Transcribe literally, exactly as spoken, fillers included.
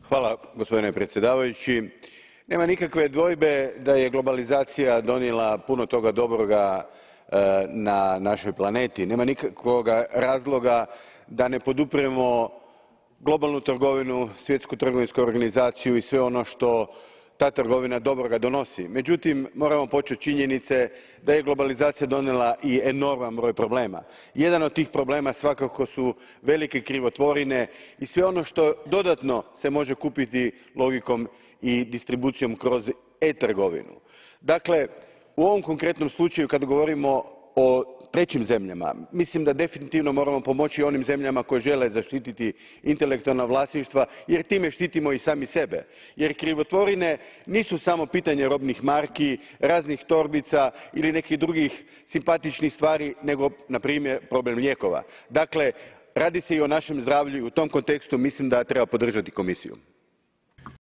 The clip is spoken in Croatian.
Hvala, gospodine predsjedavajući. Nema nikakve dvojbe da je globalizacija donijela puno toga dobroga e, na našoj planeti. Nema nikakvog razloga da ne podupiremo globalnu trgovinu, Svjetsku trgovinsku organizaciju i sve ono što ta trgovina dobroga donosi. Međutim, moramo poći od činjenice da je globalizacija donijela i enorman broj problema. Jedan od tih problema svakako su velike krivotvorine i sve ono što dodatno se može kupiti logikom i distribucijom kroz e trgovinu. Dakle, u ovom konkretnom slučaju kad govorimo o trećim zemljama, mislim da definitivno moramo pomoći onim zemljama koje žele zaštititi intelektualna vlasništva, jer time štitimo i sami sebe. Jer krivotvorine nisu samo pitanje robnih marki, raznih torbica ili nekih drugih simpatičnih stvari, nego na primjer problem lijekova. Dakle, radi se i o našem zdravlju i u tom kontekstu mislim da treba podržati Komisiju.